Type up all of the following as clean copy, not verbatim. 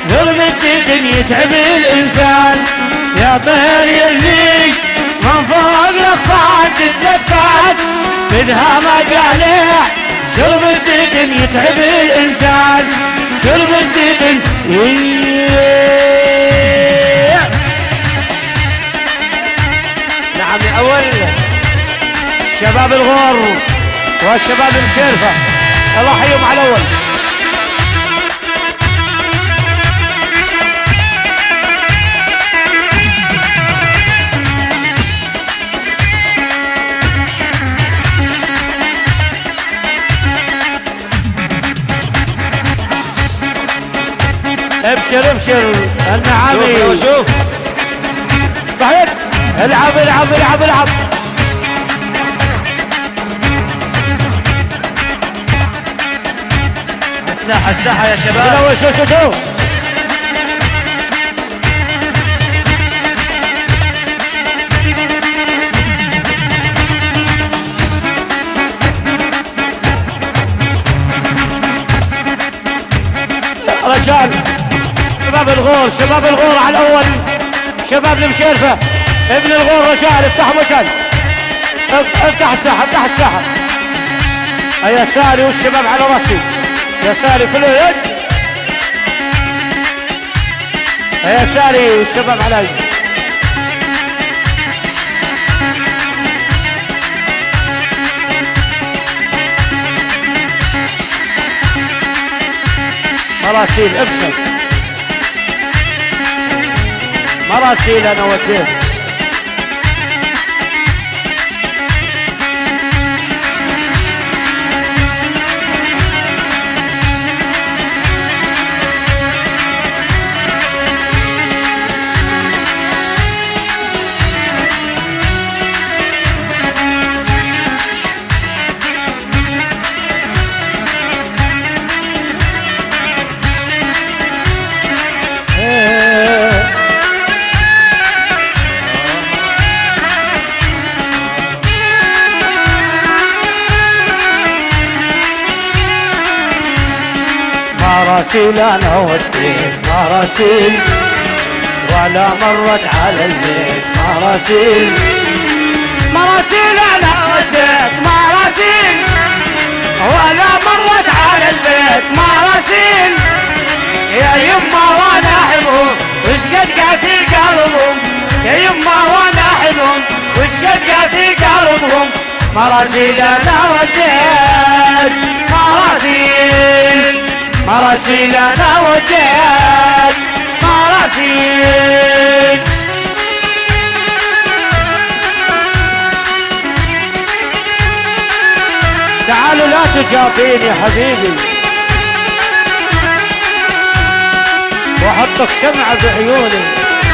ظلم الدين يتعب الإنسان يا طير يلي من فوق الأغصان تتلفت منها مقالع ظلم الدين يتعب الإنسان ظلم الدين نعم يا أول شباب الغور والشباب المشرفة الله يحييهم على الأول. ابشر ابشر النعامي شوف بعد العب العب العب العب الساحة الساحة يا شباب شو رجال شباب الغور شباب الغور على الأول شباب المشيرفة ابن الغور رجال افتحوا مكان افتح الساحة افتح الساحة يا ساري والشباب على راسي يا ساري كله يد يا ساري والشباب علي مراسيل ابشر مراسيل انا وديت مراسيل انا وديت مراسيل ولا مرت على البيت مراسيل مراسيل انا وديت مراسيل ولا مرت على البيت مراسيل يا يما وانا احبهم وش قد قاسي قلبهم يا يما وانا احبهم وش قد قاسي قلبهم مراسيل انا وديت مراسيل مراسيل انا وديت مراسيل تعالوا لا تجافيني يا حبيبي واحطك شمعة بعيوني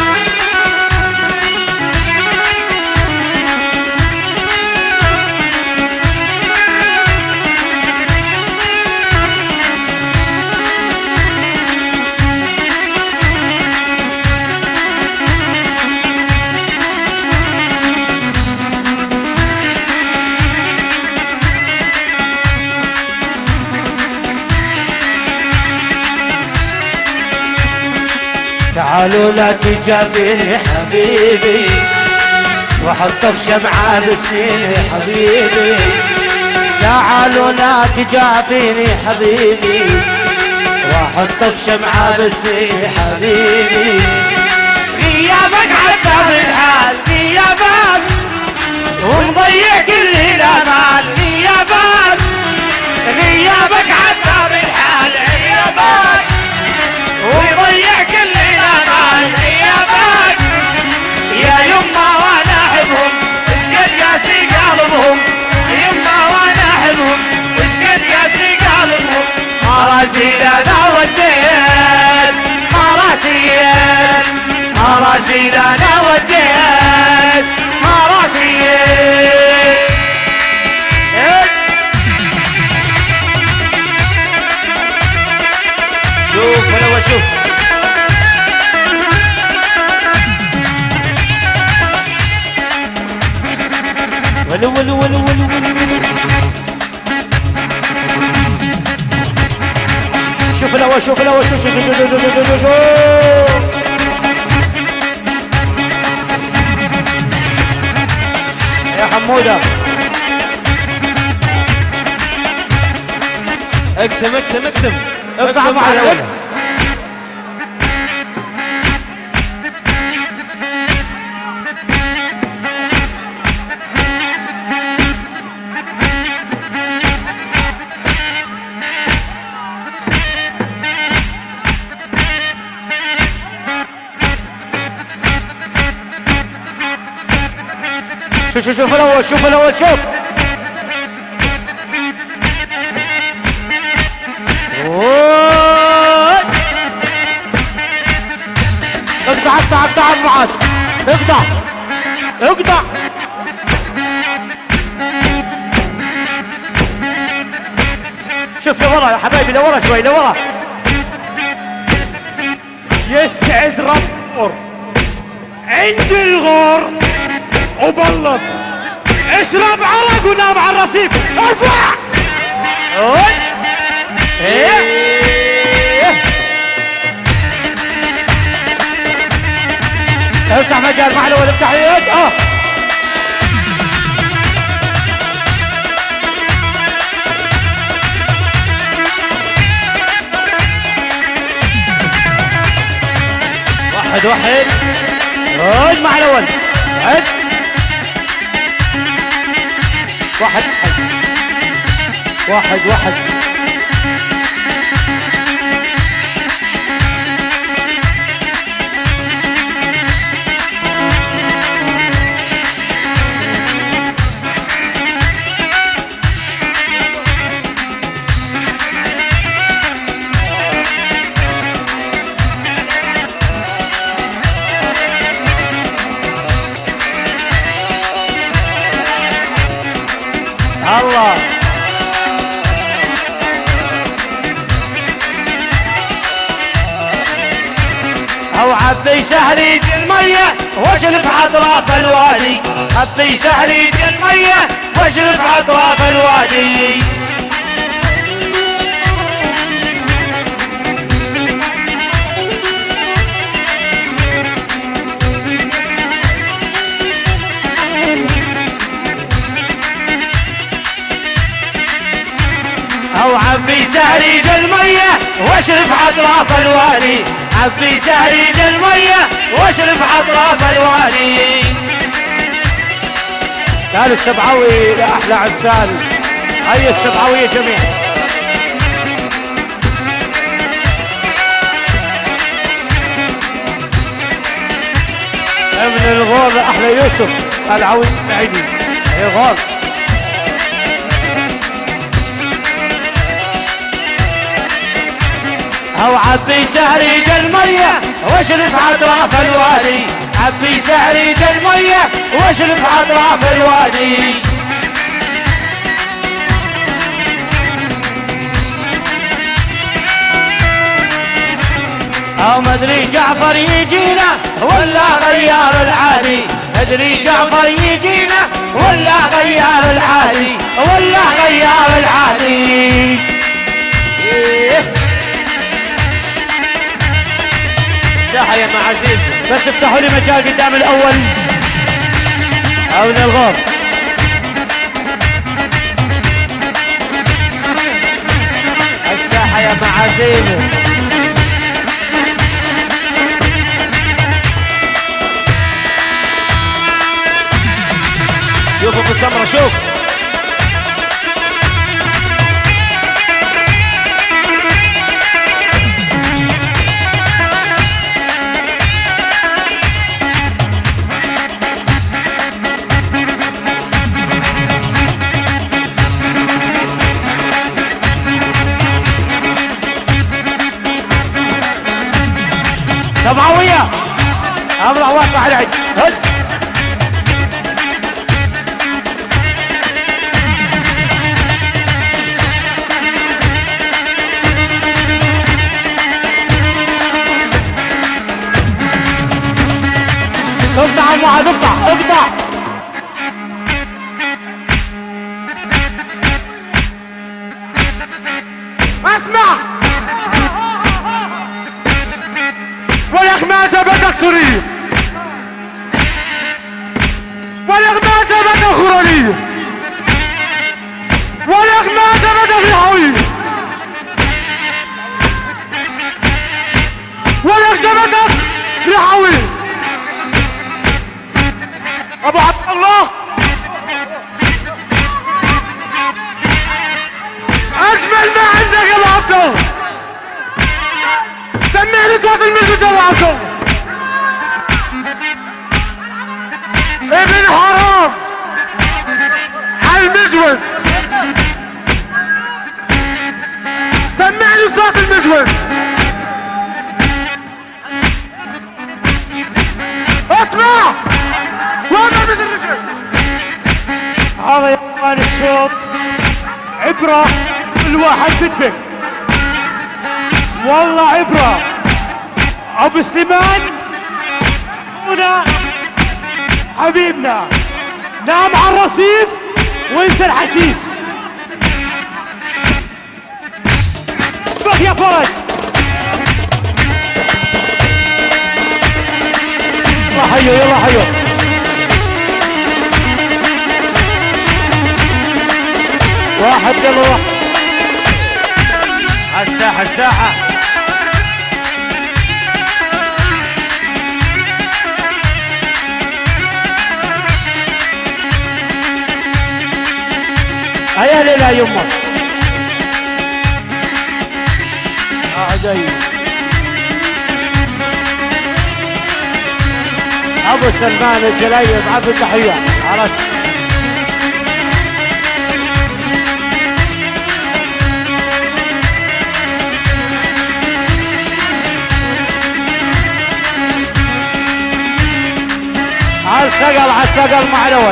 تعالوا لا تجابيني حبيبي وحطك شمعة بسنيني حبيبي تعالوا لا تجابيني حبيبي وحطك شمعة بسنيني حبيبي غيابك عذب الحال غيابك ومضيع كل الامال غيابك غيابك عذب الحال غيابك ويضيع كل الامال غيابك يا يما وانا احبهم وش قد قاسي قلبهم يما وانا احبهم وش قد قاسي قلبهم مراسيل انا وديت مراسيل مراسيل انا وديت مراسيل الاول شوف الاول شوف يا حموده اكتم اكتم اكتم اقطع مع الاول. شوف الاول شوف الاول شوف اقطع معاذ اقطع شوف لورا يا حبايبي لورا شوي لورا. يسعد ربك عند الغور وبلط اشرب عرق ونام على الرصيف. ارفع افتح مجال مع الاول افتح يد واحد رد مع الاول واحد الله او عبي سهريج المية واشرب اطراف الوادي. عبي سهريج المية واشرب اطراف الوادي. او عبي سهريج المية واشرب اطراف الوادي. عبي سهريج المية واشرب اطراف الوادي. قالوا السبعوي لاحلى عسال. هيا السبعوية جميعا. ابن الغور احلى يوسف العوي بعيدي يا غور. او عبي سهريج المية واشرب اطراف الوادي. عبي سهريج المية واشرب اطراف الوادي. او مدري جعفر يجينا ولا غيار العادي. مدري جعفر يجينا ولا غيار العادي. ولا غيار العادي. ساحة يا معازيز بس افتحوا لي مجال قدام الاول او للغور. الساحة يا معازيز. شوفوا ابو سمرة شوف. سبعوية امرأ واقع على العد. هد اقطع معاذ اقطع. اسمع سورية ولك ما جبت أخرانية ولك ما جبت ريحوية ولك جبتك ريحوية أبو عبد الله أجمل ما عندك يا أبو عبد الله سمعني صوت المجلس يا أبو عبد الله ابن حرام على المجوز سمعني صوت المجوز اسمع وانا مثل الرجل هذا يا اخوان الشوط عبرة الواحد بدبك والله عبرة ابو سليمان هنا حبيبنا نام على الرصيف وانسى الحشيش بخ يا فرج يلا حيو يلا حيو واحد يلا واحد الساحة الساحة هيا ليلى يمه جاي ابو سلمان الجلايب عبد التحيه عرفت عالثقل مع الاول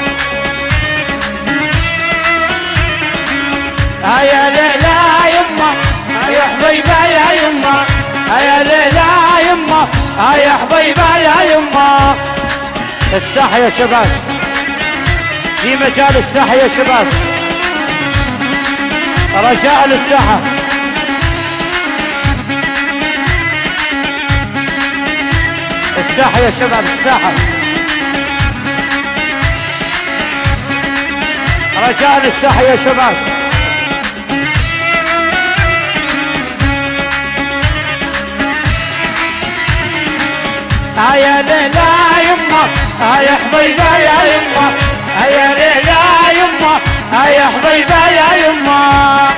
هيا ليلى يمه هيا حبيبه يا يمه هيا ليلى يمه هيا حبيبه يا يمه الساحه يا شباب في مجال الساحه يا شباب رجاء للساحه الساحه يا شباب الساحه رجاء للساحه يا شباب هيا ليلى يمه هيا حبيبه يا يمه هيا ليلى يمه هيا حبيبه يا يمه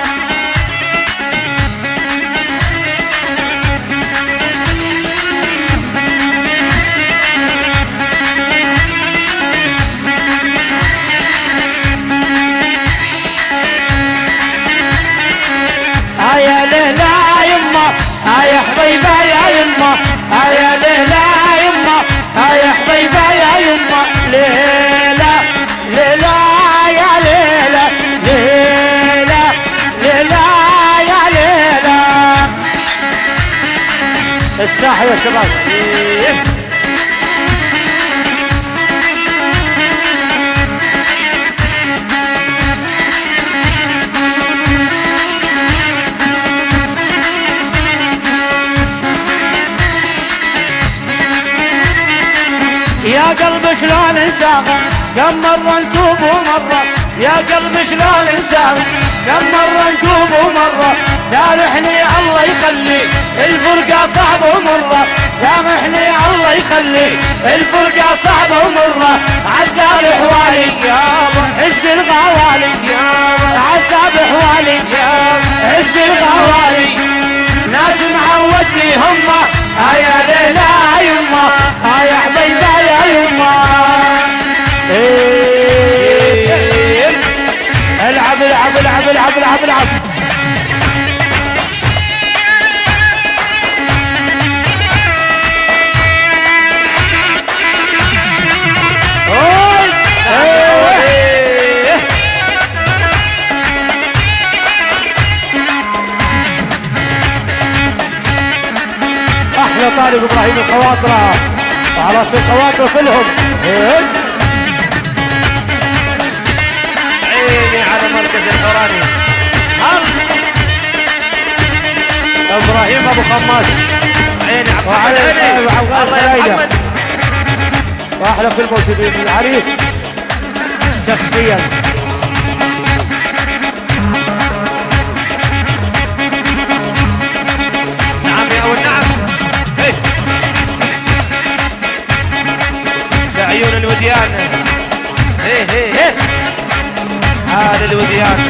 هيا ليلى يمه هيا حبيبه يا يمه هيا ليلى يمه هيا حبيبه يا يمه ليلى ليلى يا ليلى ليلى ليلى يا ليلى الساحه يا شباب يا قلب شلون انساك كم مرة نتوب ومرة يا قلب شلون انساك كم مرة نتوب ومرة سامحني الله يخلي الفرقة صعبة ومرة سامحني الله يخلي الفرقة صعبة ومرة عذاب حوالي يابا عشق الغوالي يابا عذاب حوالي يابا عشق الغوالي ناس معودني هم هيا ليلى يما هيا حبيبه يا يما العب العب العب العب العب العب احلى طالب ابراهيم الخواطره وعلى راس الخواطر كلهم عيني على مركز الحوراني ابراهيم ابو خماس عيني عبد الله واحلى كل موجودين العريس شخصيا. نعم يا أول نعم. إيه لعيون الوديان. إيه إيه إيه هذا الوديان.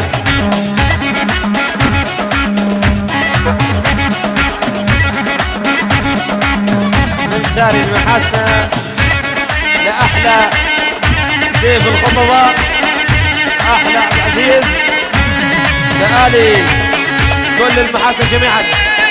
من ساري المحاسنة لأحلى سيف الخطبة، أحلى عبد العزيز، لآلي كل المحاسن جميعا.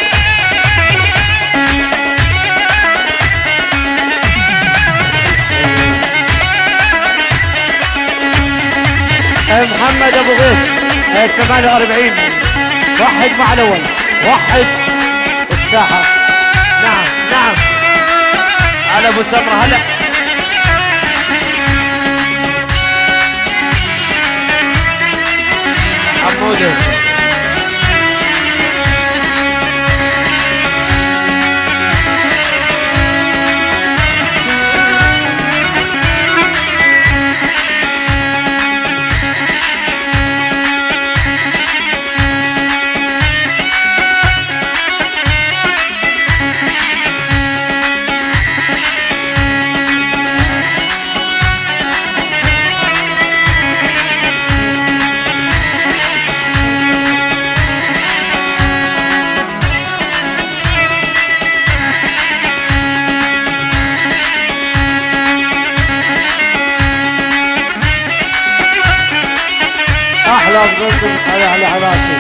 محمد ابو غيث 48 وحد مع الاول، وحد الساحه. نعم نعم على ابو سمره. هلا حموده احلى بقولكم على راسي.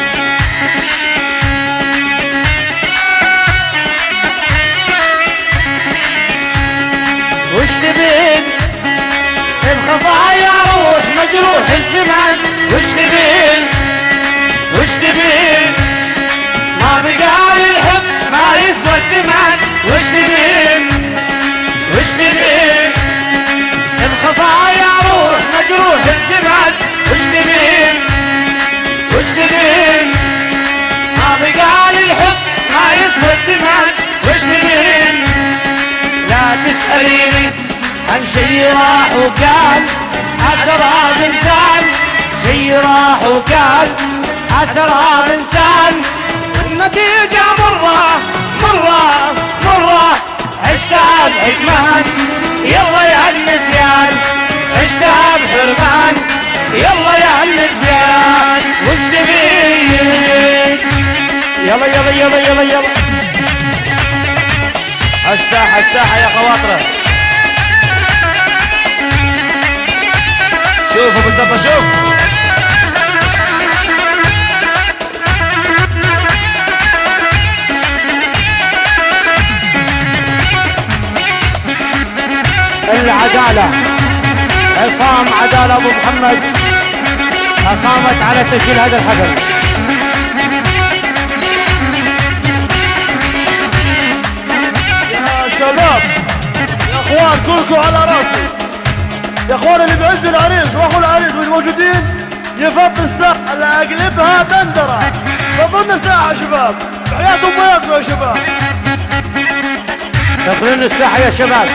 وش تبين الخفايا روح مجروح الزمان، وش تبين وش تبين ما بقى الحب ما يسوى الثمن، وش تبين وش تبين الخفايا روح مجروح الزمان، وش تبين وش تبين ما بقى الحب ما يسوى الثمن، وش تبين لا تسأليني عن شي راح وقال أسرى بإنسان، شي راح وقال أسرى بإنسان، النتيجة مرة مرة مرة عشتها بحكمان، يلا يا هالنسيان عشتها بحرمان، يلا يا هالنسيان وش تبين. يلا يلا يلا يلا يلا الساحة الساحة يا خواطره. شوف ابو سمره شوف. العدالة عصام عدالة ابو محمد اقامت على تسجيل هذا الحفل. يا شباب يا اخوان كلكم على راسي، يا اخوان اللي بيعزوا العريس واخو العريس مش موجودين يفضي الساحة اللي اقلبها بندرة، فضلنا ساعة شباب بحياة امياتكم يا شباب. دخلون الساحة يا شباب.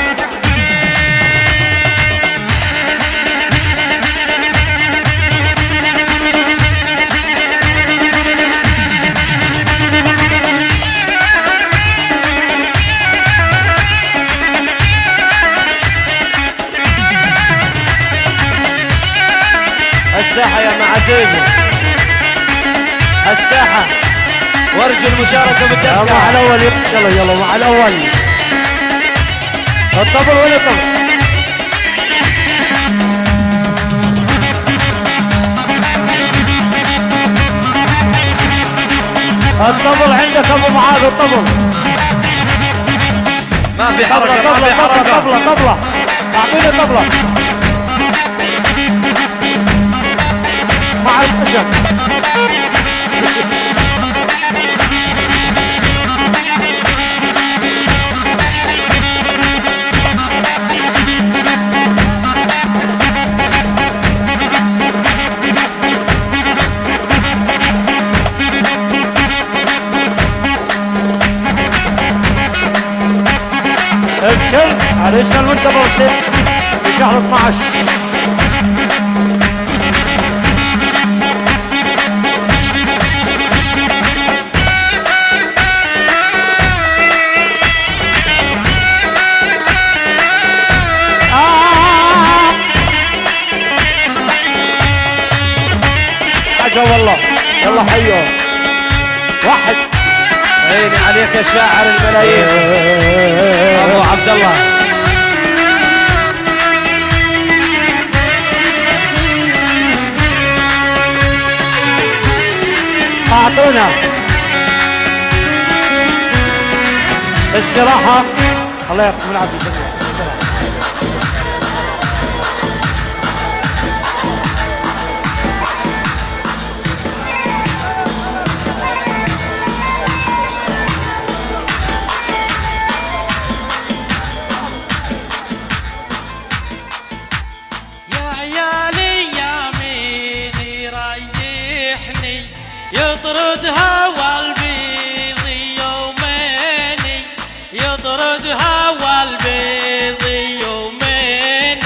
الساحة يا معزيزي الساحة، وارجو المشاركة بالدفع. مع الأول يلا يلا مع الأول. الطبل ولا الطبل؟ الطبل عندك أبو معاذ. الطبل ما في حركة ما في حركة. طبلة طبلة أعطيني طبلة مع الخشب. ابشر عريسنا المنتظر في شهر 12. والله يلا حيهم واحد. عيني عليك يا شاعر الملايين ابو عبد الله. اعطونا استراحة. الله يقسم العافية. يطردها والبيض يومين، يطردها والبيض يومين.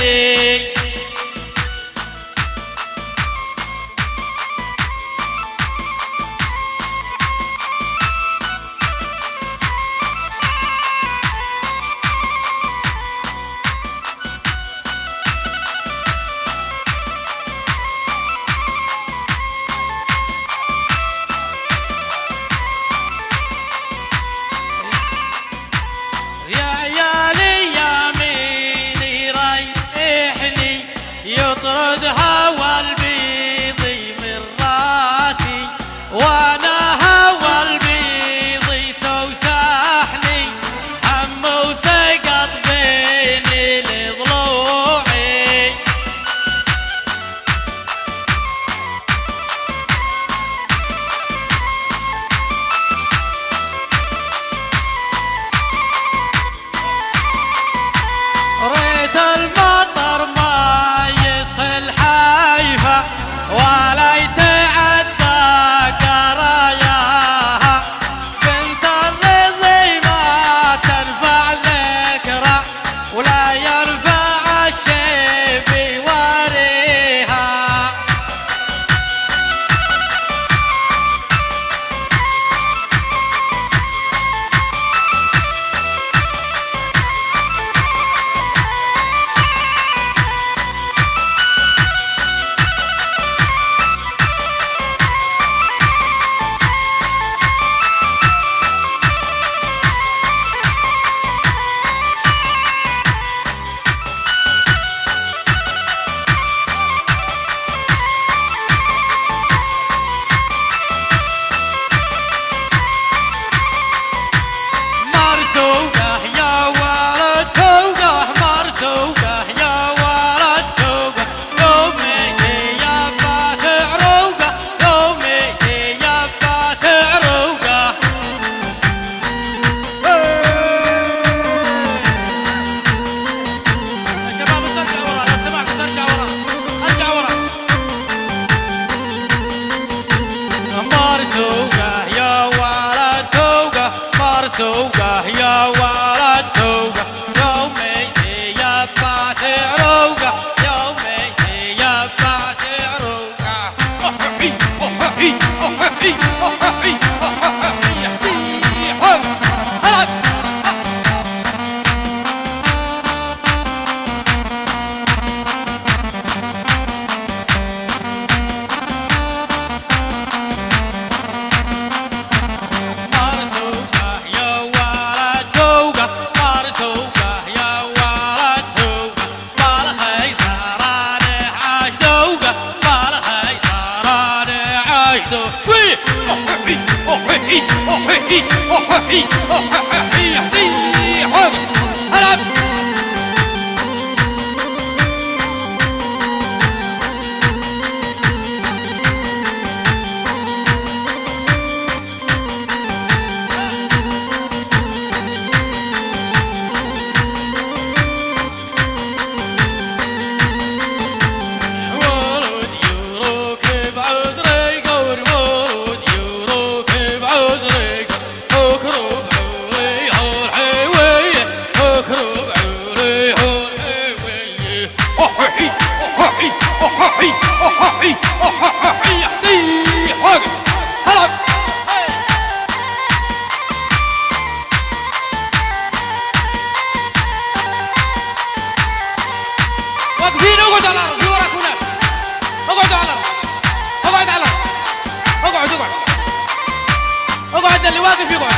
يطردها والبيض من راسي، وانا هوى البيض سوسحني، هم وسقط بين الضلوعي. ريت المطر ما يصل حيفا ولا يتعدى قراياها، بنت الرضي ما تنفع ذكرى ولا يرفع الشيب يوريها. سوقه يا ولد سوقه، يومي يبقى سعروقه، يومي يبقى سعروقه. أحي أحي أحي أحي واقف يقعد.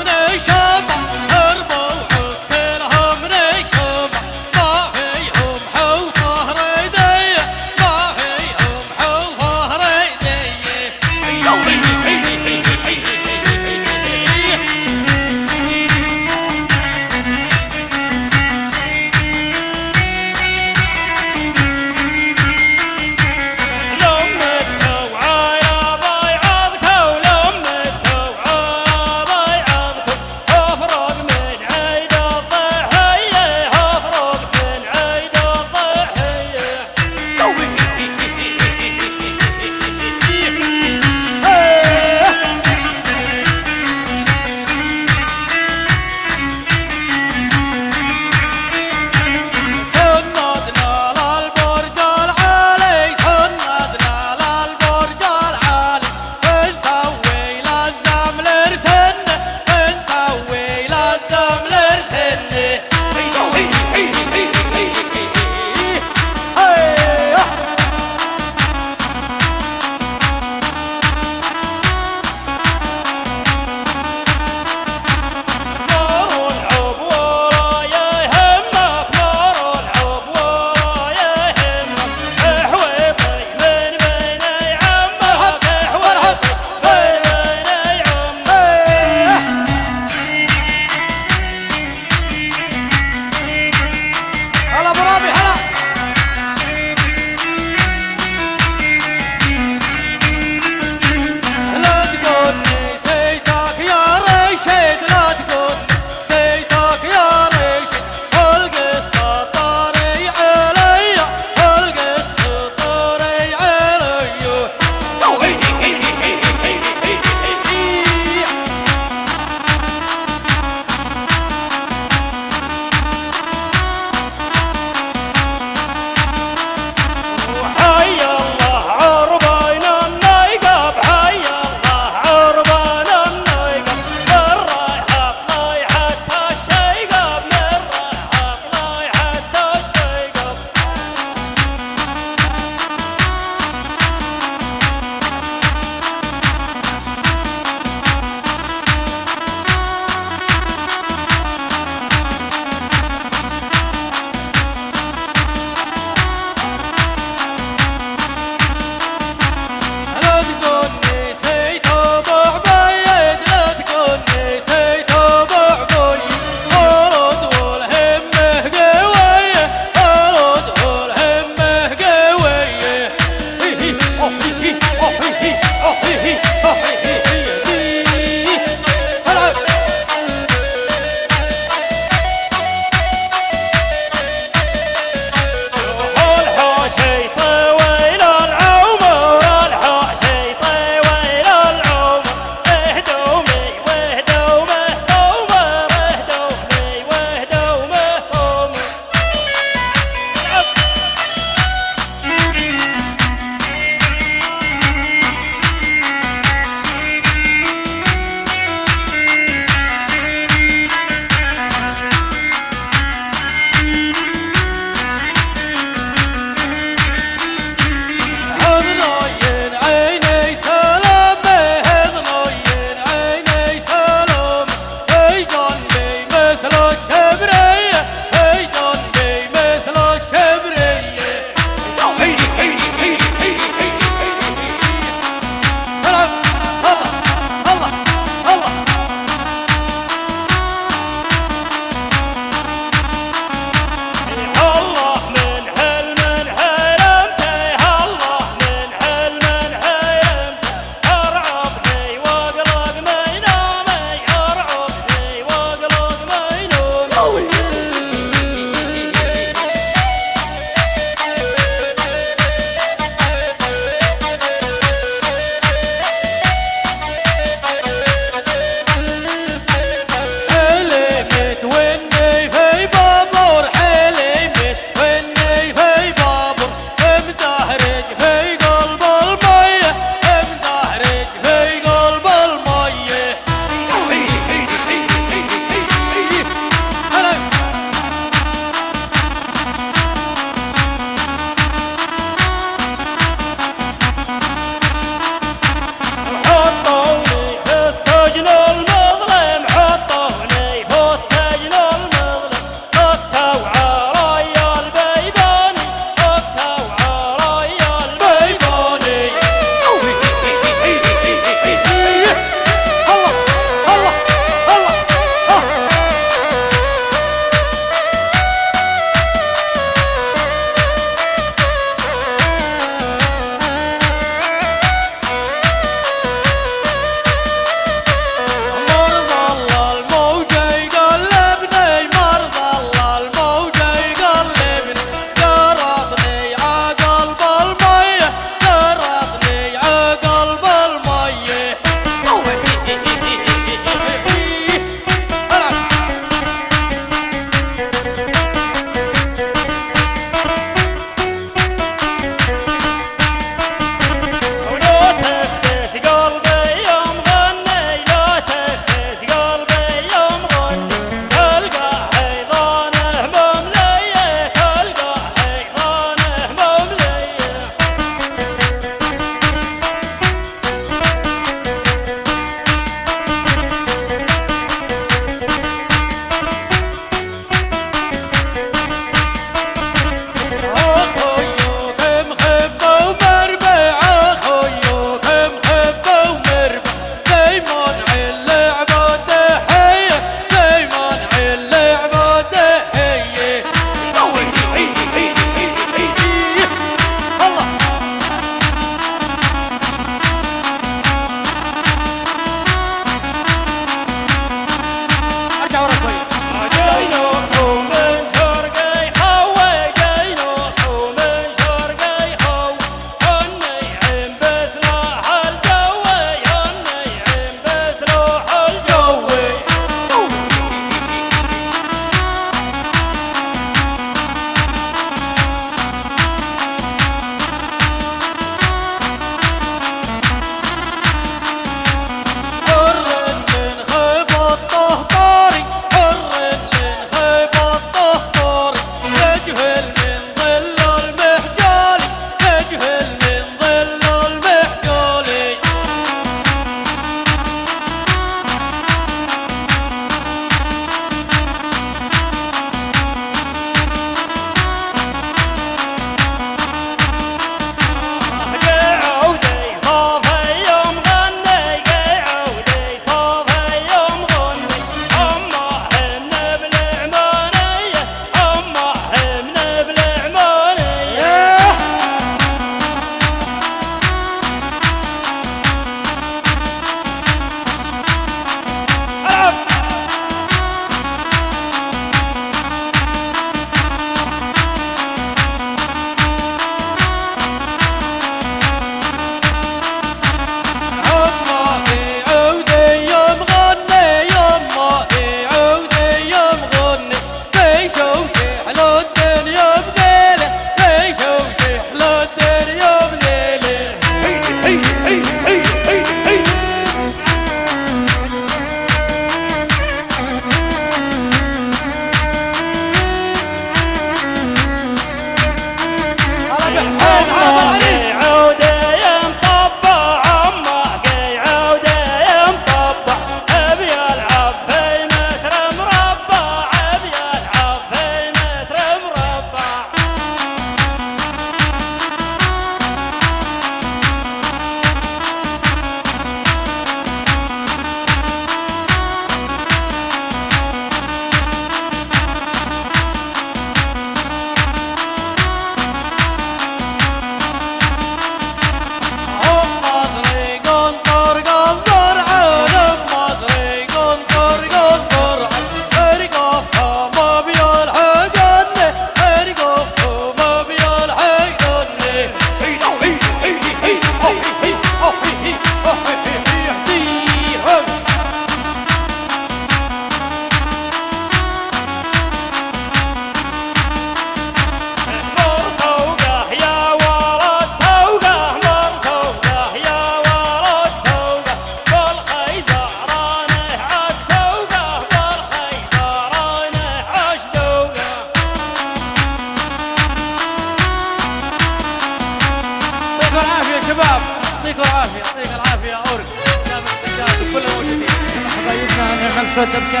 العرس والدبكة.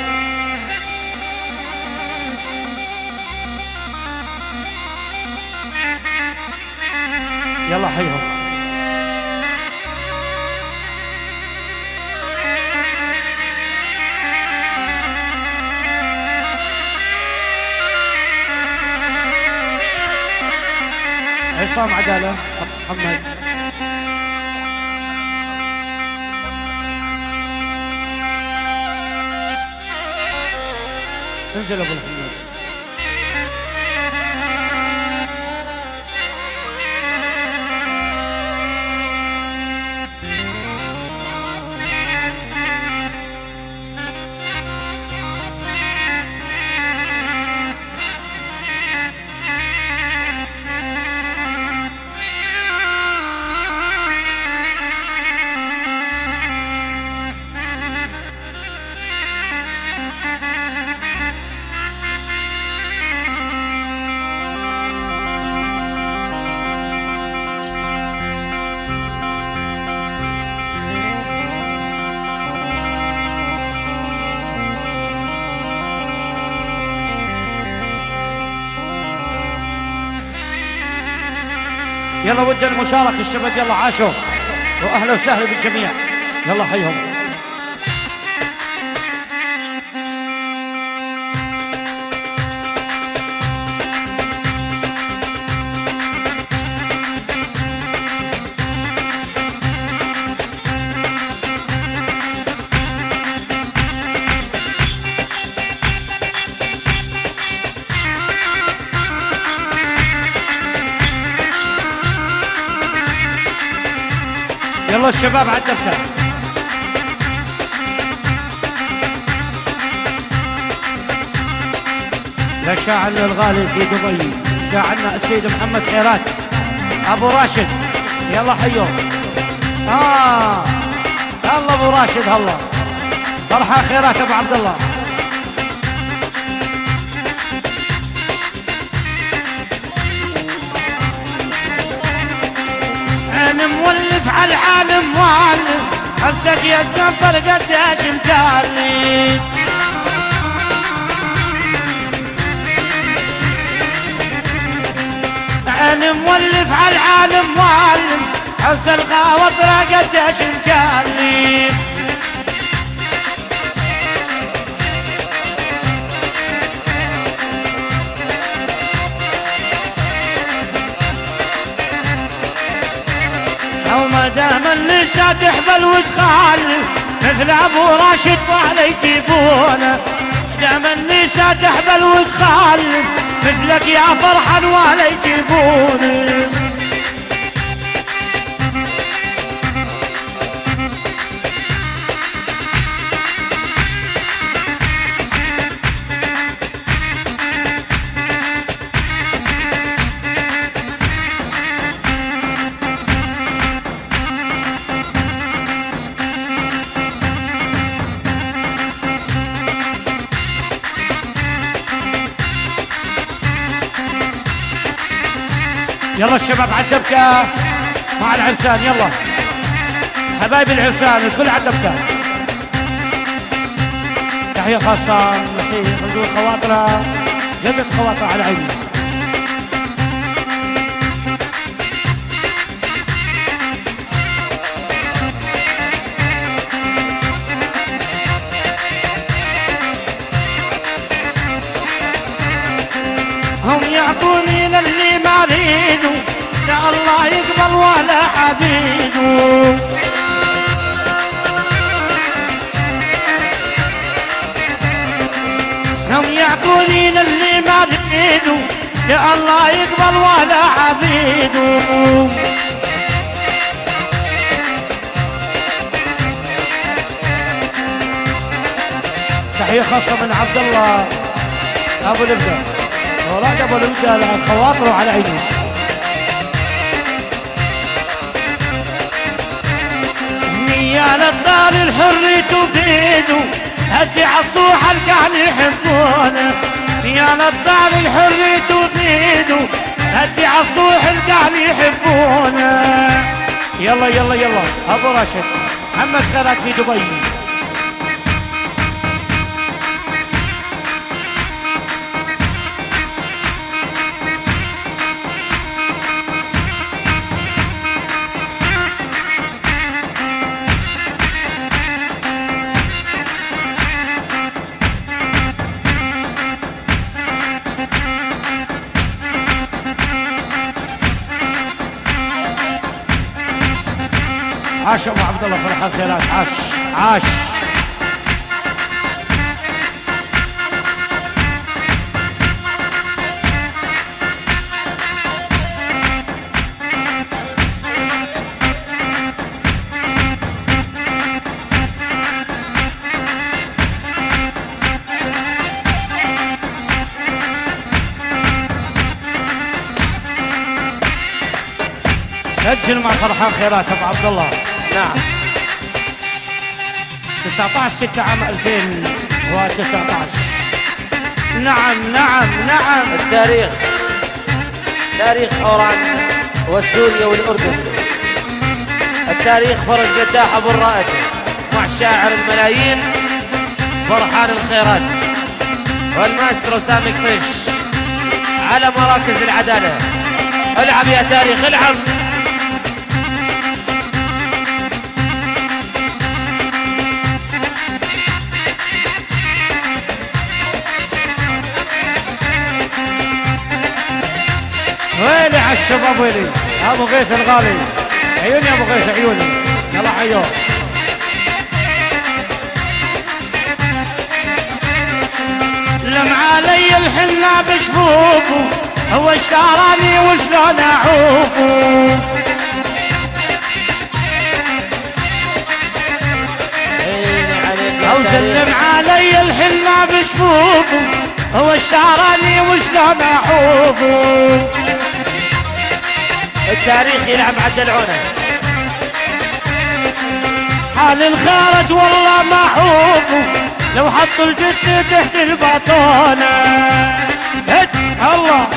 يلا حيهم. عصام عدالة محمد. انزل ابو محمد. يلا ود المشاركة الشباب، يلا عاشوا واهلا وسهلا بالجميع. يلا حيهم. يلا الشباب على الدبكة. لشاعرنا الغالي في دبي، شاعرنا السيد محمد خيرات ابو راشد. يلا حيوه. الله ابو راشد، الله فرحة خيرات ابو عبد الله. انا مولف على العالم معلم، حسك يتنفر قداش متعلم. انا مولف على العالم معلم، حس الخواطر قداش مكلم. وما دام النساء تحبل وتخالف مثل ابو راشد وعلي يجيبونه. دام النساء تحبل وتخالف مثلك يا فرحان وعلي يجيبونه. يلا الشباب على الدبكة مع العرسان. يلا حبايب العرسان الكل على الدبكة. تحية خاصة لسيد حضور خواطرة، جدة خواطرة على عيني. هم يعطوني للي ما اريده، يا الله يقبل ولا عبيده. هم يعطوني للي ما اريده، يا الله يقبل ولا عبيده. تحية خاصة من عبد الله ابو الابداع، اولاد ابو الابداع على خواطره وعلى عينه. نيال الدار الحر تفيده، هدي عالصوح القاعد يحبونه. نيال الدار الحر تفيده، هدي عالصوح القاعد يحبونه. يلا يلا يلا ابو راشد محمد خيرات في دبي. عاش ابو عبد الله فرحان خيرات، عاش عاش. سجل مع فرحان خيرات ابو عبد الله. نعم 19/6 عام 2019. نعم نعم نعم. التاريخ تاريخ حوران وسوريا والأردن. التاريخ فرج جداح أبو الرائد مع شاعر الملايين فرحان الخيرات والماسترو سامي قميش على مراكز العدالة. العب يا تاريخ العب. ويلي على الشباب ويلي ابو غيث الغالي. عيوني ابو غيث عيوني. يلا حيوه. لم علي الحنة بشفوفه هو اشتراني وشلون اعوفه. او سلم علي الحنة بشفوفه هو اشتراني وشلون اعوفه. التاريخ يلعب عد العونه. حال الخارج والله ما حوفه لو حطوا الجثة تحت البطونة. الله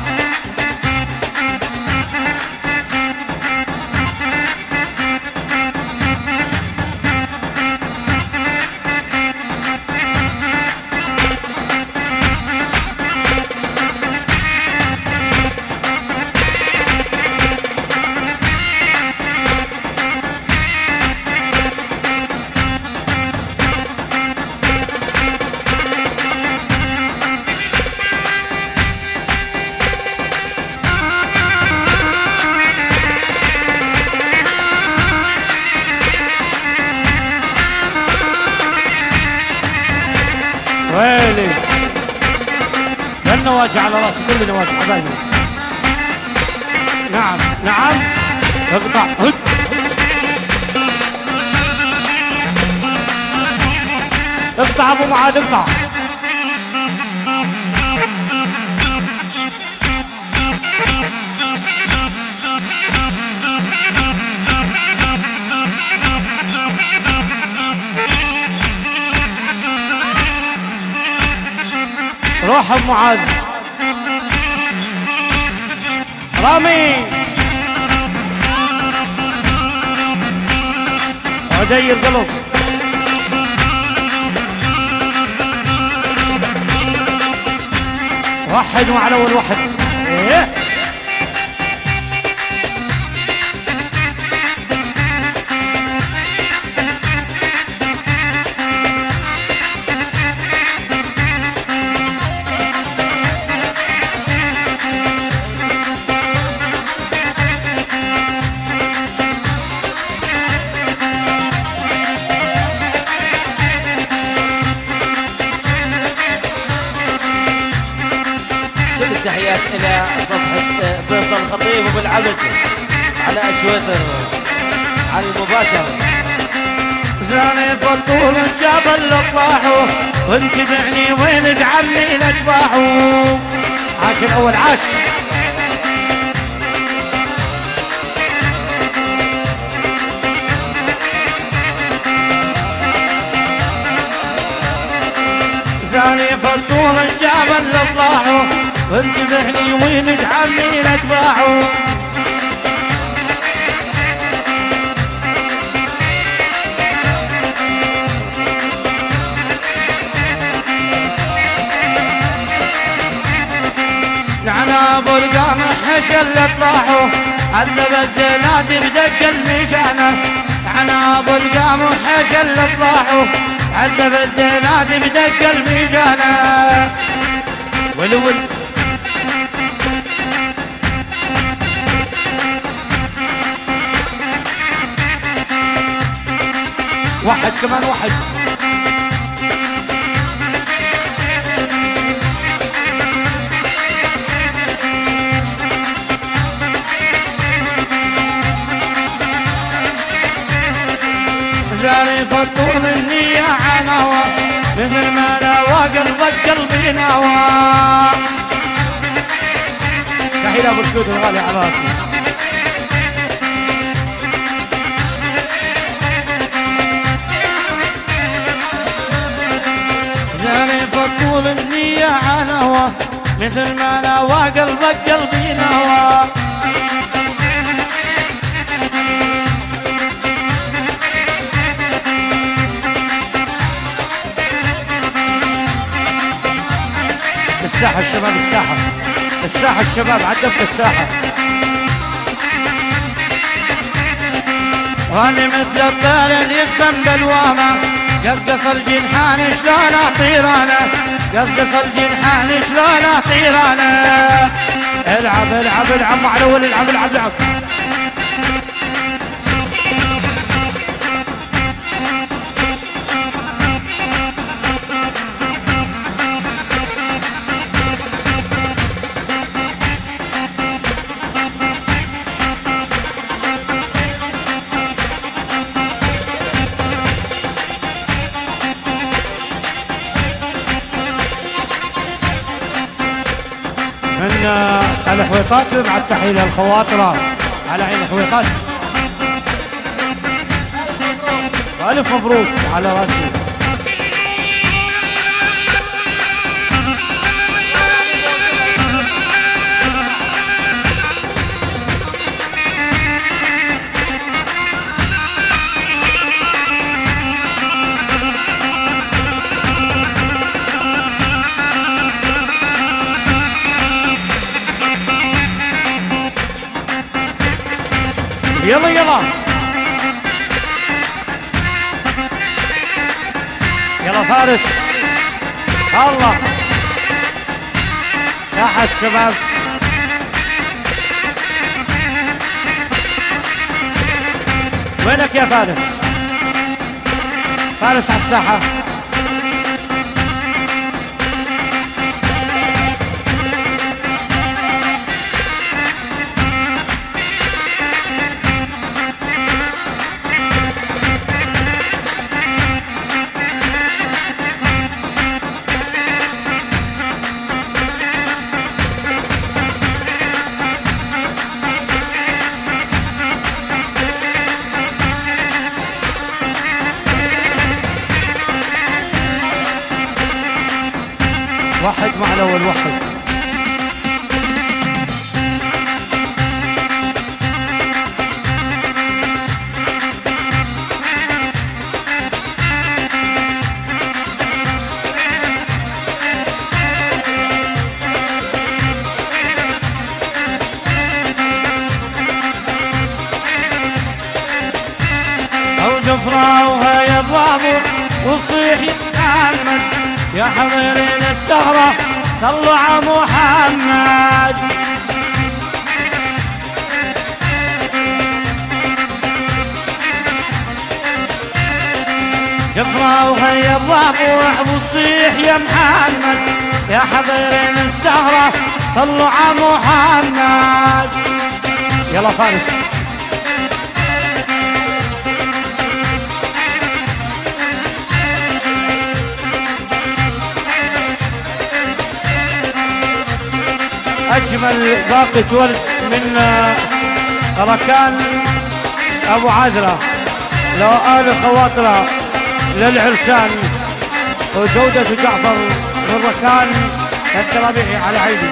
ويلي النواجع على راسي كل نواجع حبايبي. نعم نعم. اقطع هد. اقطع ابو معاذ اقطع. روح ابو معاذ. رامي ودير قلب. وحد مع الاول وحد. ايه التحيات الى صفحة فيصل الخطيب ابو العبد على اشويتر على المباشرة. زاني بطول الجبل اطلعوا وانت بعني وين عمي نتباعوا. عاش الاول عاش. زاني بطول الجبل اطلعوا وانت بعني وين عمي نتباعوا. نعنا برقان حشل اطلعوا عذبت زنادي بدق الميشانة. نعنا برقان حشل اطلعوا عذبت زنادي بدق الميشانة. ولول واحد كمان واحد. زاري فطول النية عنوى مثل ما نوى قلبك قلبي نوى. تحية ابو السود الغالي على راسي. زاري فطول النية عنوى مثل ما نوى قلبك قلبي نوى. الساحة الشباب، الساحة الساحة الشباب، عدمت الساحة. واني مثل الطير اللي يفهم بالوامة قصقص الجنحان شلون اطير انا، قصقص الجنحان شلون اطير انا. العب العب العب مع الاول، العب العب العب. من الحويطات مع التحية للخواطرة على عين الحويطات. ألف مبروك على راسي. يلا يلا يلا فارس. الله ساحة الشباب. وينك يا فارس؟ فارس على الساحة. واحد مع الاول واحد. او جفرة وهي الضابط وصيح يتعمد يا حضرين السهرة صلوا على محمد. جفرة وهي الضابط وصيح يا محمد يا حضرين السهرة صلوا على محمد. يلا فارس. أجمل باقة ولد من ركان أبو عذرة لو آل خواطرة للعرسان وجودة جعفر من ركان الترابيعي على عيدي.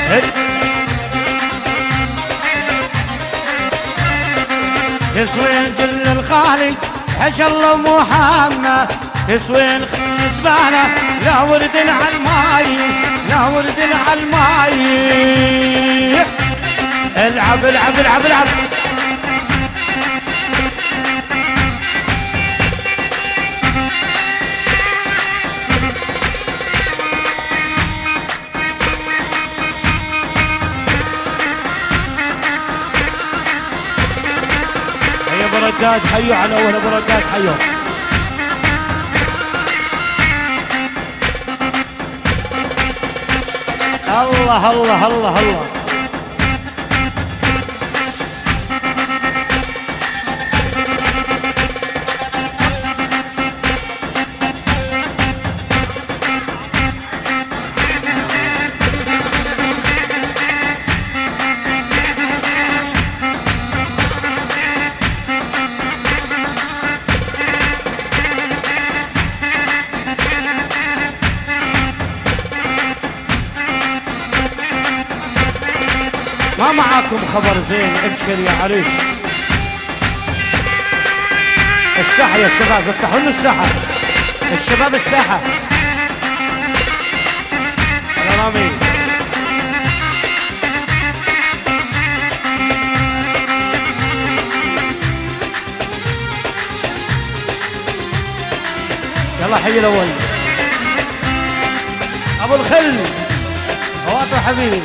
تسوين كل الخالق حش الله محمد تسوين زبالة لا ورد على الماي لا ورد على الماي. العب العب العب العب. هيا برداد حيوا على اول برداد حيوا. الله الله الله الله. ما معاكم خبر زين؟ ابشر يا عريس. الساحة يا شباب، افتحوا لنا الساحة الشباب، الساحة يا رامي. يلا حي الاول ابو الخل هواته حبيبي.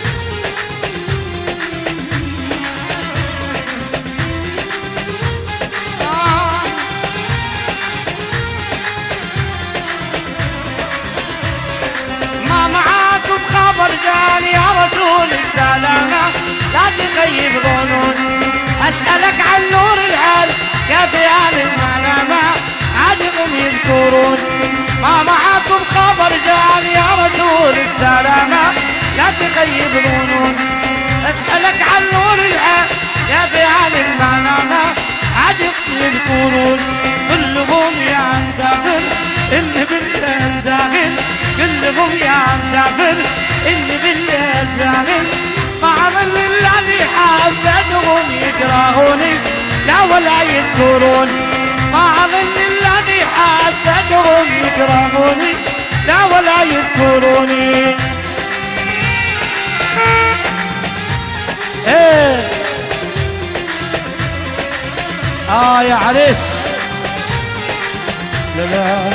فرجان يا رسول السلامة لا تخيب ظنون، أسألك عن نور العالم يا بيان المعلمة عادهم يذكرون. ما معاكم خبر جان يا رسول السلامة لا تخيب ظنون، أسألك عن نور العالم يا بيان المعلمة عادهم يذكرون. كلهم يا مسافر اللي بالله زاغل، كلهم يا مسافر اللي بالليل زاغل. مع ظل الذي حبتهم يكرهوني لا ولا يذكرون، مع ظل الذي حبتهم يكرهوني لا ولا يذكروني. ايه يا عريس لا لا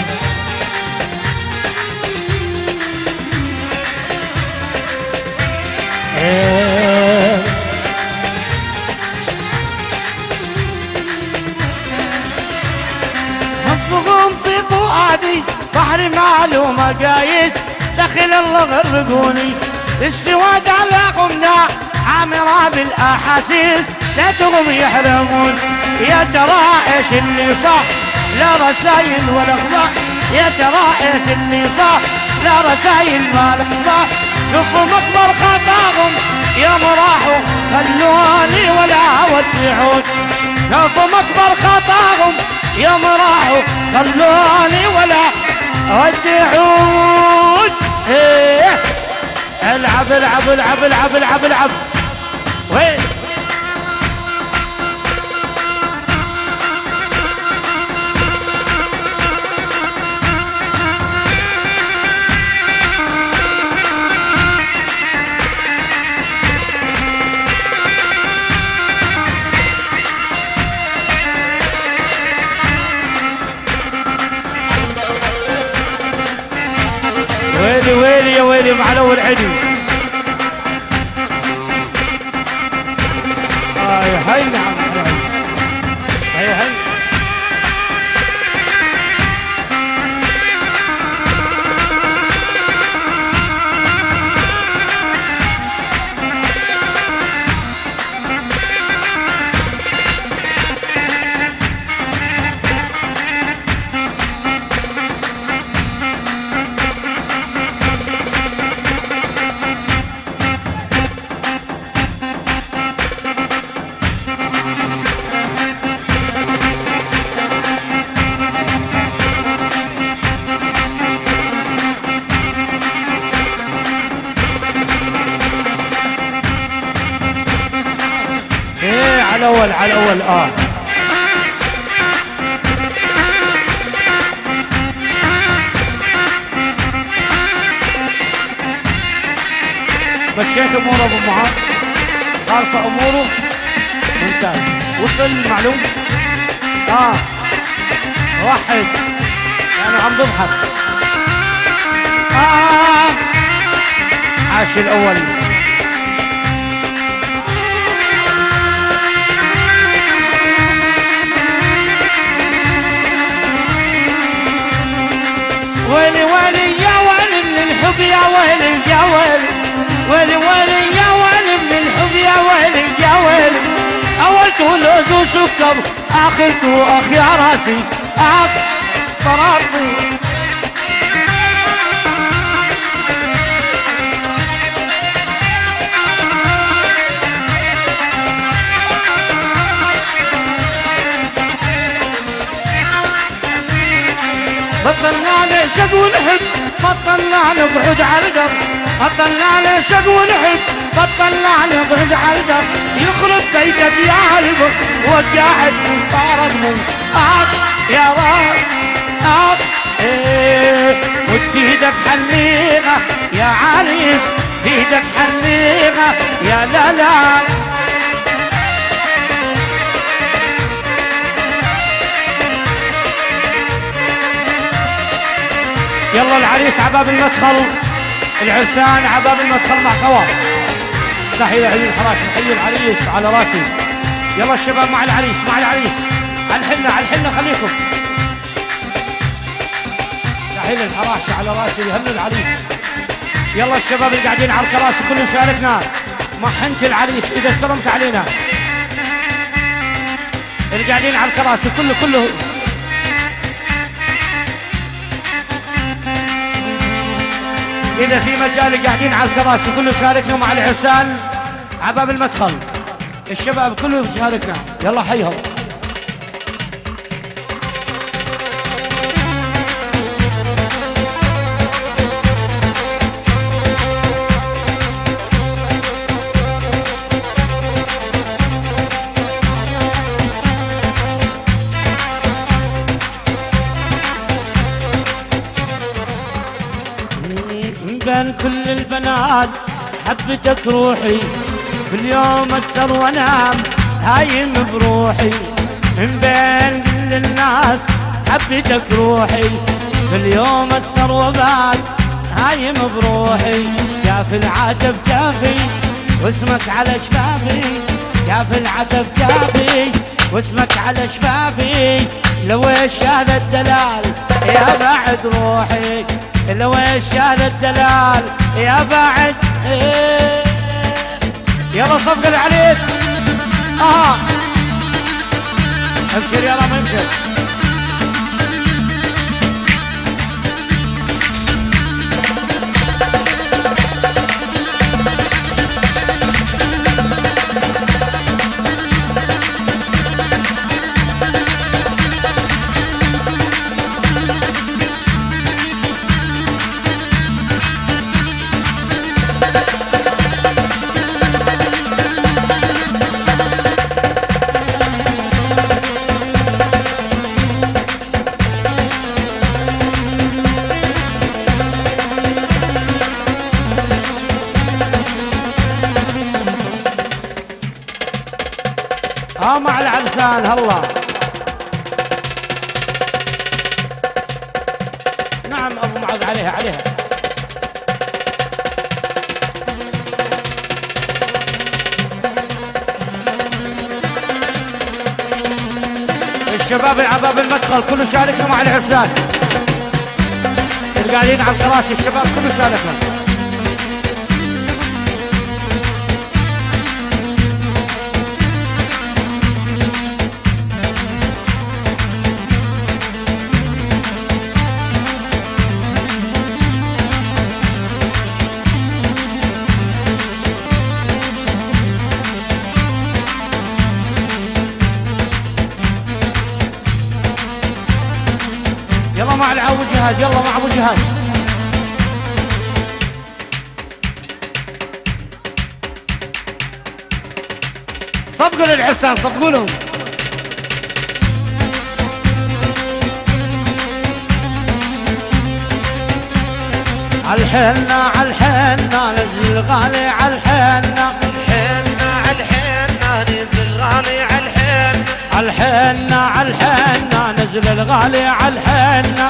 حبهم في فؤادي بحر معلومة قايس، دخل الله غرقوني السواد على قمنا عامرة بالأحاسيس ليتهم يحرمون. يا ترى ايش اللي صح لا رسايل ولا اخبار، يا ترى ايش اللي صح لا رسايل ولا اخبار. شوفوا مكبر خطاهم يوم راحوا خلوني ولا ودعون، شوفوا مكبر خطاهم يوم راحوا خلوني ولا ودعون. ايه العب العب العب العب العب العب. وين ويلي ويلي يا ويلي مع الاول عدي. هاي نعم هاي على الاول على الاول. مشيت امور ابو معاذ، خالصه اموره ممتاز. وصل المعلوم واحد يعني عم بضحك. عاش الاول. ويلي ويلي يا ويلي من الحب يا ويلي يا ويلي ويلي ويلي يا ويلي من الحب يا ويلي يا ويلي اولته لوز وسكر اخرته اخ يا راسي اخ فرارتي بطلنا نعشق ونحب بطلنا نقعد على القبر بطلنا نعشق ونحب بطلنا نقعد على القبر يخرب بيتك يا قلبك وقاعد مفارق يا راس ودي ايدك حنيغه يا عريس ايدك حنيغه يا لا يلا العريس عباب المدخل العرسان عباب المدخل مع صواب تحية عيون الحراش نحيي العريس على راسي يلا الشباب مع العريس على الحنة خليكم تحية الحراش على راسي يهنوا العريس يلا الشباب اللي قاعدين على الكراسي كلهم شاركنا محنت العريس اذا كرمت علينا اللي قاعدين على الكراسي كله إذا في مجال قاعدين على الكراسي كله شاركنا مع العرسان عباب المدخل الشباب كله شاركنا يلا حيهم بين كل البنات حبتك روحي باليوم اسهر وانام هايم بروحي من بين كل الناس حبتك روحي باليوم اسهر وبعد هايم بروحي يا في العتب جافي واسمك على شفافي يا في العتب جافي واسمك على شفافي لو ايش هذا الدلال يا بعد روحي لو ايش هذا الدلال يا بعد يلا صفق العريس ابشر يلا ما يمشي مع العرسان هلا نعم ابو معاذ عليها الشباب العباب المدخل كله شاركنا مع العرسان اللي قاعدين على الكراسي الشباب كله شاركنا يلا مع العو جهاد يلا مع ابو جهاد صفقوا للعرسان صفقوا لهم عالحنة نزل غالي عالحنة نزل غالي عالحنة نزل الغالي عالحنة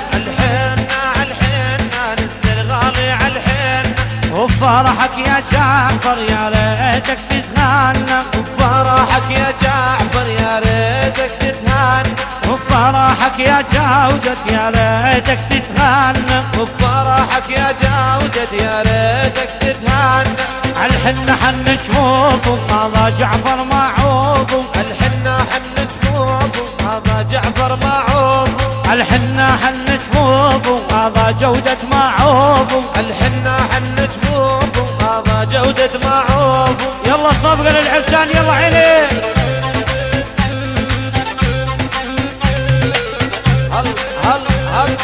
نزل الغالي عالحنة وفرحك يا جعفر يا ريتك تتهنى وفرحك يا جعفر يا ريتك تتهنى وفرحك يا جودة يا ريتك تتهنى وفرحك يا يا جودة يا ريتك تتهنى. الحنة حن شفوفه هذا جعفر معوفه. الحنة حن جفوفه هذا جعفر معوفه. الحنة حن شفوفه هذا جودة معوفه. الحنة حن جفوفه هذا جودة معوفه. يلا صفقة للحسان يلا عيني. هل هل هل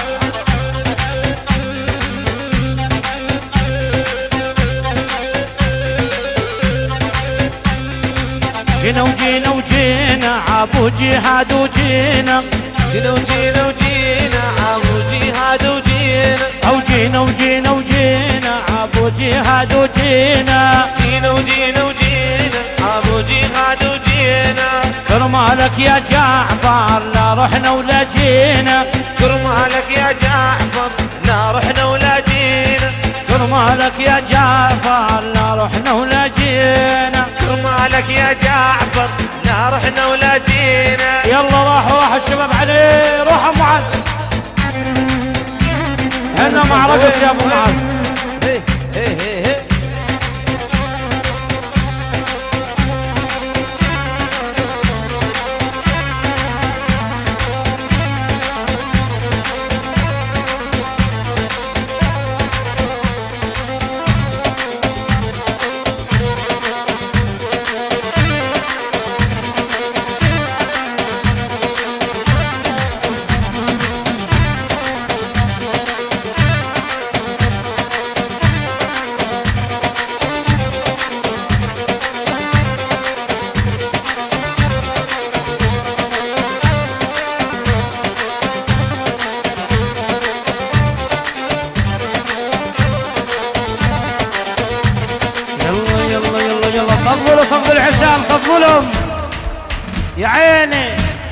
جينا وجينا وجينا عابو جهاد وجينا. جينا وجينا وجينا عابو جهاد وجينا. او جينا وجينا وجينا عابو جهاد وجينا. جينا وجينا وجينا عابو جهاد وجينا. كرمالك يا جعفر لا رحنا ولا جينا. كرمالك يا جعفر لا رحنا ولا جينا. كرمالك يا جعفر لا رحنا ولا جينا. كرمالك يا جعفر لا رحنا ولا جينا. يلا راح الشباب عليه روح ابو معاذ. هنا مع رقص يا ابو معاذ. هي هي هي هي. صفقوا صفقوا الحسام صفقوا لهم يا عيني.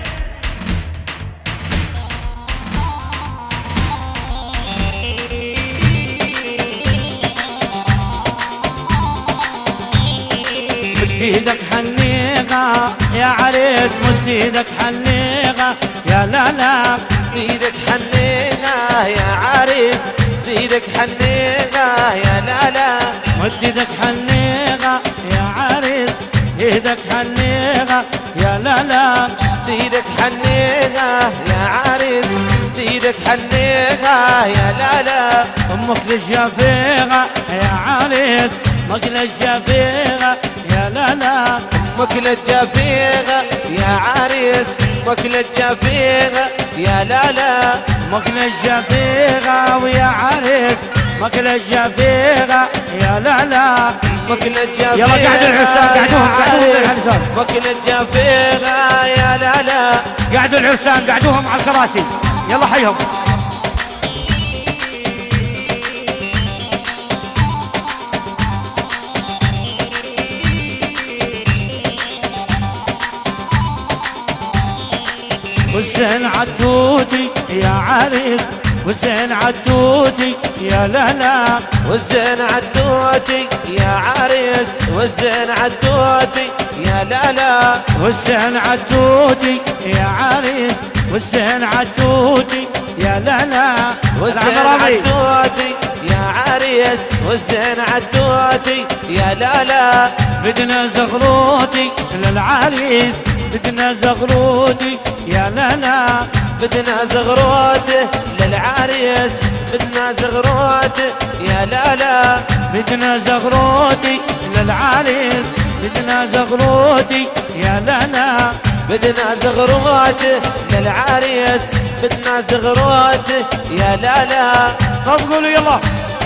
مد ايدك حنيقة يا عريس مد ايدك حنيقة يا لا لا. ايدك حنيقة يا عريس ايدك حنيقة يا لا لا. مد ايدك حنيقة يا عريس ايدك حنيقة يا لا لا. ايدك حنيقة يا عريس ايدك حنيقة يا لا لا. امك للشفيقة يا عريس امك للشفيقة يا لا لا. امك للجفيقة يا عريس امك للجفيقة يا لا لا. امك للشفيقة ويا عريس امك للشفيقة يا لا لا. امك للجفيقة يلا قعدوا العرسان قعدوهم العرسان. امك للجفيقة يا لا لا. قعدوا العرسان قعدوهم على الكراسي يلا حيهم. والزين عدودي يا عريس والزين عدودي يا لا لا. والزين عدودي يا عريس والزين عدودي يا لا لا. والزين عدودي يا عريس والزين عدودي يا لا لا. والزين عدودي يا عريس والزين عدودي يا لا لا. بدنا زغروتي للعريس بدنا زغروتي يا لا لا. بدنا زغروته للعريس بدنا زغروته يا لا لا. بدنا زغروتي للعريس بدنا زغروتي يا لا لا. بدنا زغروته للعريس بدنا زغروته يا لا لا. صفقوا له يلا.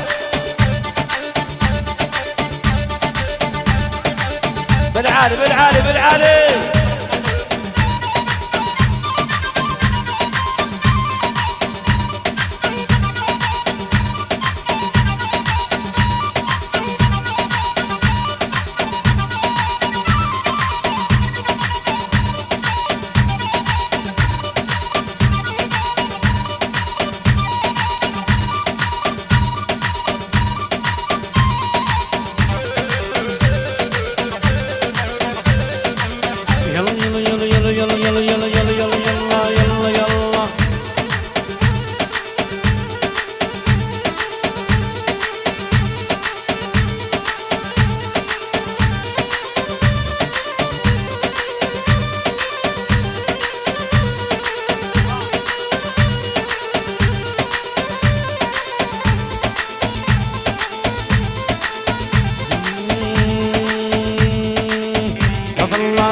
بالعالي بالعالي بالعالي.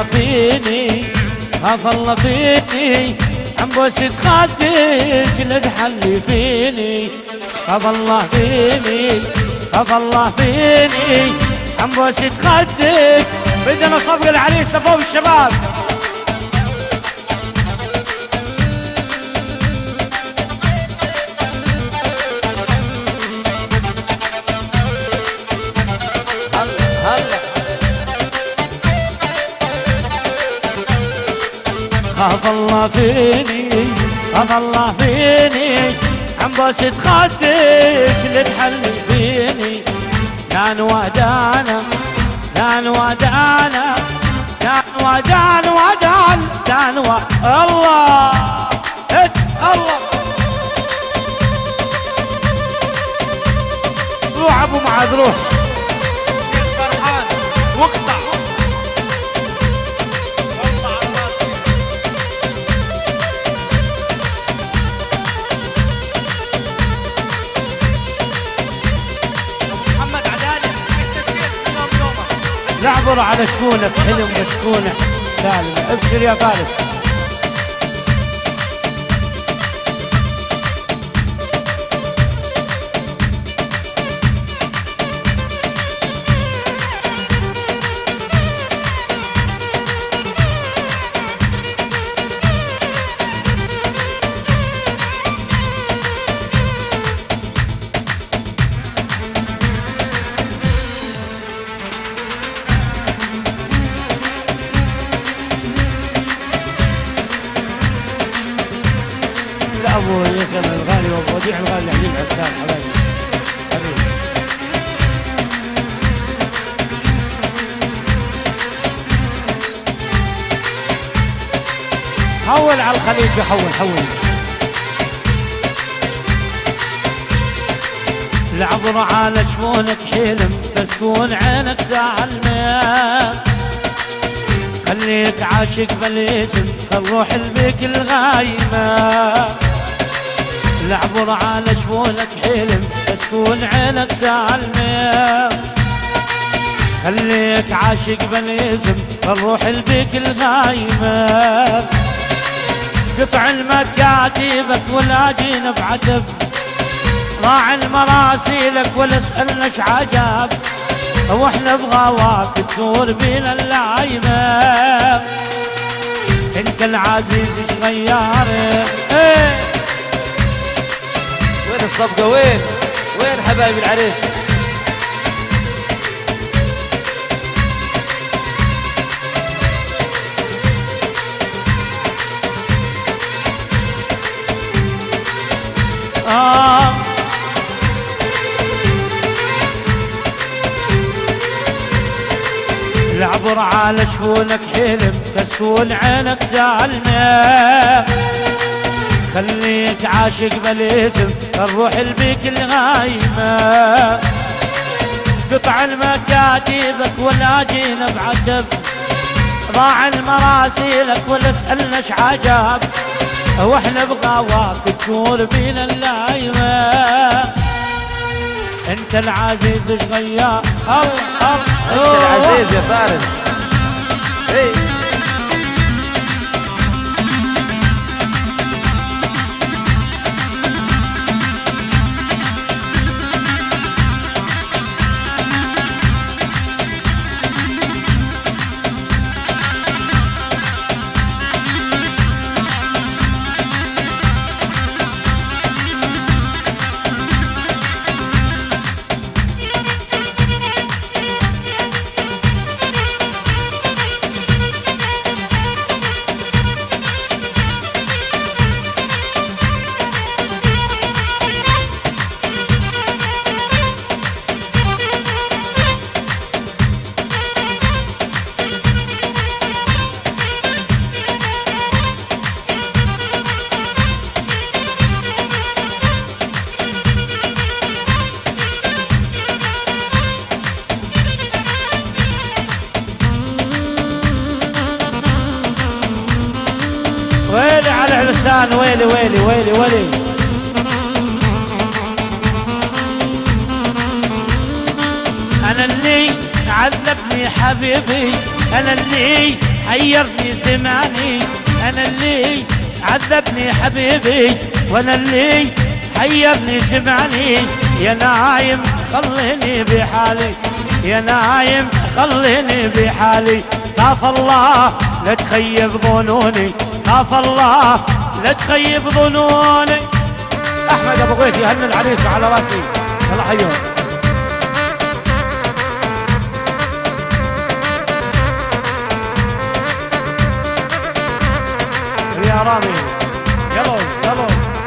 الله فيني خاف الله فيني عم بوسة خدك لتحلي فيني خاف الله فيني خاف الله فيني عم بوسة خدك. بدنا صفق العريس لفوق الشباب. خاف الله فيني خاف الله فيني عم بوسة خدك لتحلي فيني. لا نودانا لا نودانا لا نودان ودان لا نو الله الله. روح ابو معاذ روح فرحان واقطع. نعبر على شكونك حلم وسكونك سالم. ابشر يا فارس. ابو يسر الغالي وابو وديع الغالي حبيب عسان حبايبي حبيبي. حول على الخليج حول حول. العبر على شفونك حلم تسكون عينك ساعة الماء. خليك عاشق بالاسم الروح البيك الغايمة. العبر على شفونك حلم تسكون عينك سالمة. خليك عاشق بالاسم الروح البيك الغايمة. قطع المكاتبك ولا جينا بعتب. راعي المراسيلك ولا اسألناش عجاب. واحنا بغواك تثور بينا اللايمة. انت العزيز ايش غيارك ايه. وين الصفقة وين حبايب العريس. العبر على شفونك حلم تسكون عينك سالمة. خليك عاشق بالاسم الروح البيك الغايمة. قطع المكاتبك ولا جينا بعتب. ضاع المراسيلك ولا اسألناش عجاب. واحنا بغواك تكون بينا اللايمة. انت العزيز ايش غيار انت العزيز يا فارس. ايه ويلي على علسان ويلي ويلي ويلي ويلي. أنا اللي عذبني حبيبي. أنا اللي حيرني زماني، أنا اللي عذبني حبيبي، وأنا اللي حيرني زماني. يا نايم خليني بحالي، يا نايم خليني بحالي. خاف الله لا تخيب ظنوني، خاف الله لا تخيب ظنوني. احمد ابو غيث يهني العريس على راسي، الله حيهم. يا رامي يلا يلا.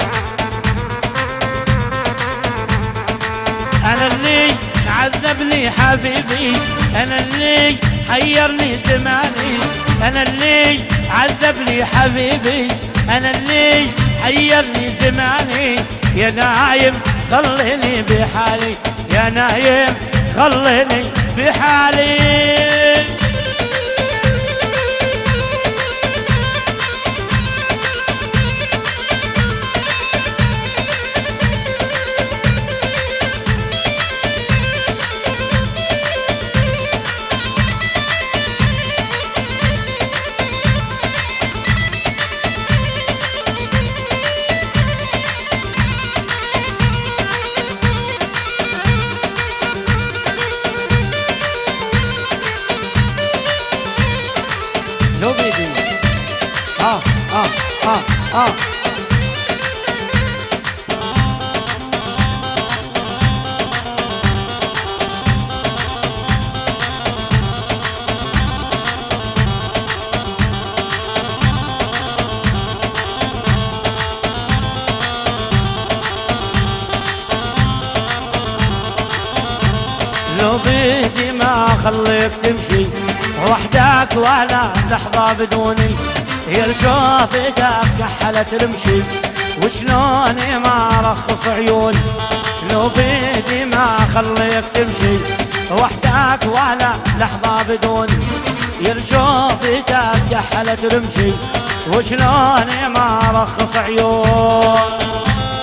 انا اللي عذبني حبيبي، انا اللي حيرني زماني، انا اللي عذبني حبيبي، انا اللي حيرني زماني. يا نايم خليني بحالي، يا نايم خليني بحالي. لو بيدي لو بيدي ما خليك تمشي وحدك ولا لحظة بدوني. هي شوفتك كحلت رمشي وشلوني ما رخص عيوني. لو بيدي ما خليك تمشي وحدك ولا لحظة بدوني. هي شوفتك كحلت رمشي وشلوني ما رخص عيوني.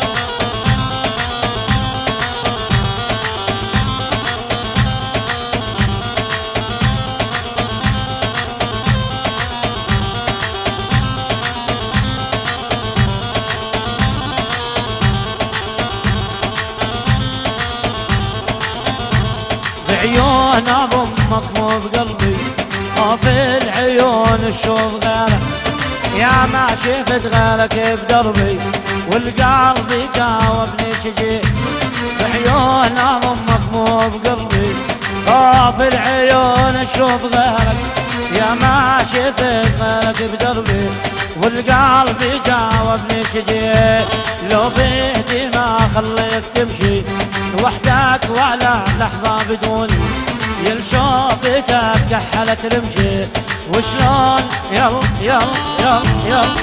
بعيون اضمك مو بقلبي، وفي العيون الشوف غيرك. يا ما شفت غيرك بدربي والقلب جاوبني شجي. بعيون اضمك مو بقلبي، وفي العيون الشوف غيرك. يا ما شفت غيرك بدربي والقلب جاوبني شجي. لو بيدي ما خليك تمشي وحدك ولا لحظة بدوني. يلشوفتك كحلت رمشي وشلون يلا يلا يلا يلا.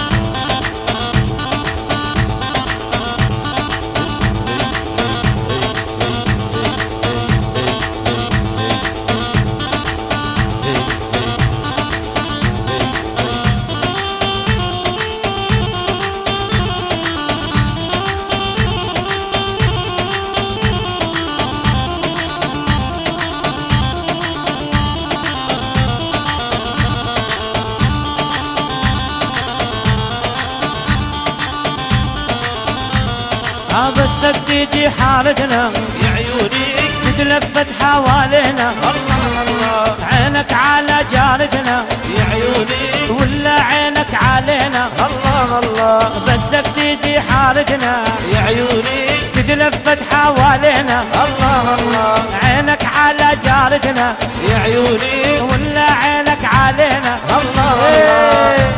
بس تيجي حالتنا يا عيوني تتلفت حوالينا. الله الله عينك على جارتنا يا عيوني ولا عينك علينا. الله الله بس تيجي حالتنا يا عيوني تتلفت حوالينا. الله الله عينك على جارتنا يا عيوني ولا عينك علينا. الله الله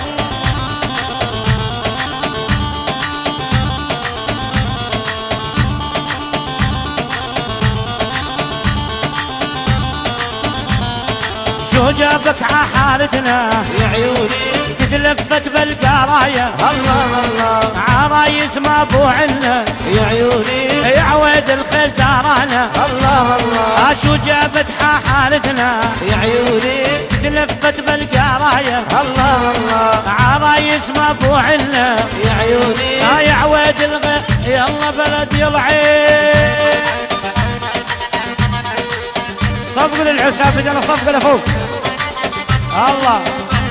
شو جابك عحالتنا يا عيوني تتلفت بالقراية. الله الله عرايس ما ابو عنا يا عيوني يا عويد الخزارانة. الله الله شو جابت حالتنا يا عيوني تلفت بالقراية. الله الله عرايس ما ابو عنا يا عيوني يا عويد يلا بلد يلعين. صفق للعسافة، يلا صفق لفوق. الله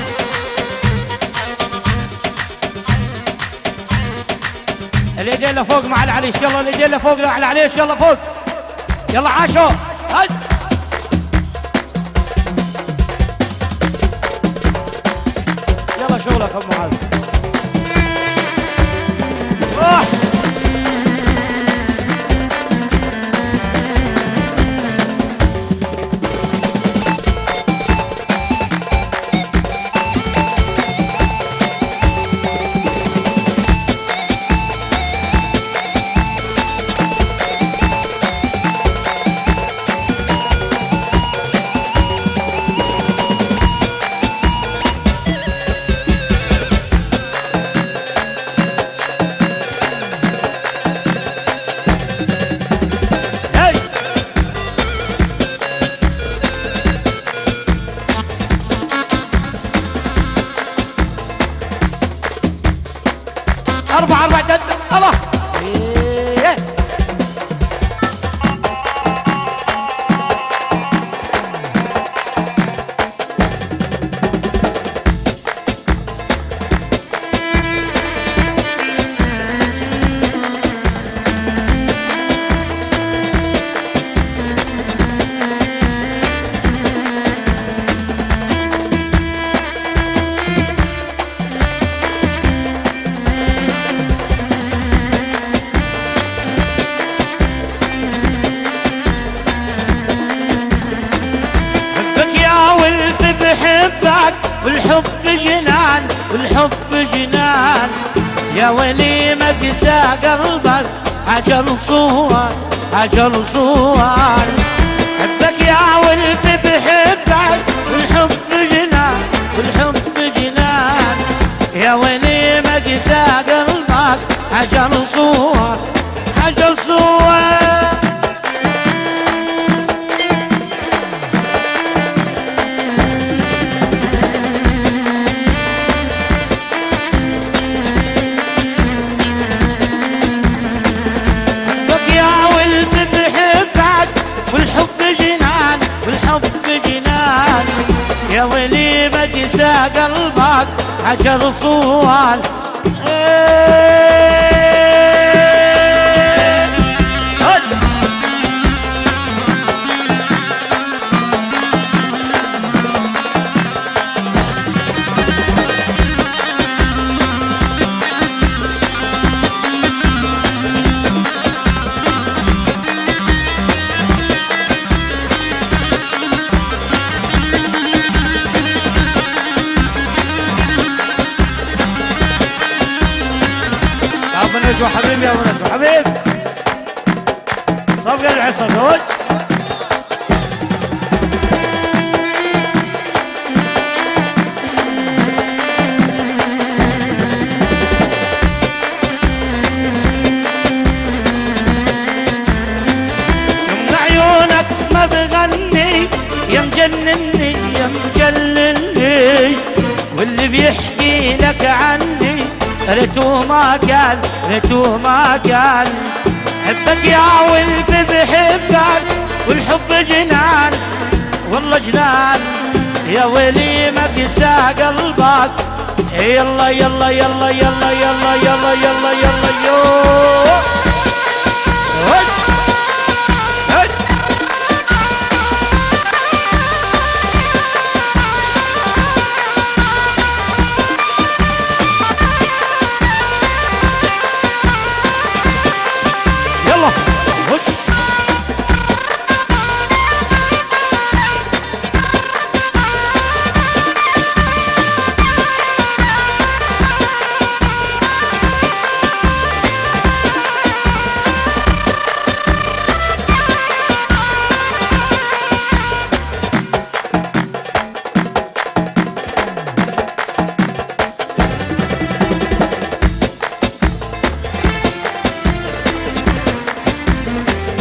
اليدين لفوق مع العريس، يلا اليدين لفوق مع العريس، يلا فوق، يلا عاشو هج. يلا شغلك ابو معاذ. روح 4 جد الله إيه. والحب جنان والحب جنان يا ويلي ما تنسى قلبك عجل صور عجل صور حبك يا ولد بحبك والحب جنان والحب جنان يا ويلي ما تنسى قلبك عجل صور عجل صور يا ويلي ما تنسى قلبك عجل صوال نجوى حبيبي يا ابو نجوى حبيب صفقة العصا زوج من عيونك ما بغني يا مجنني يا مجللني واللي بيحكي لك عني ريتو ما كان ريتو ما كان حبك يا ولد بحبك والحب جنان والله جنان يا ويلي ما بينسى قلبك يلا يلا يلا يلا يلا يلا يلا يلا يو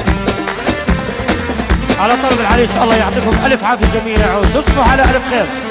على طلب العريس الله يعطيكم ألف عافية جميع وتصبحوا على ألف خير.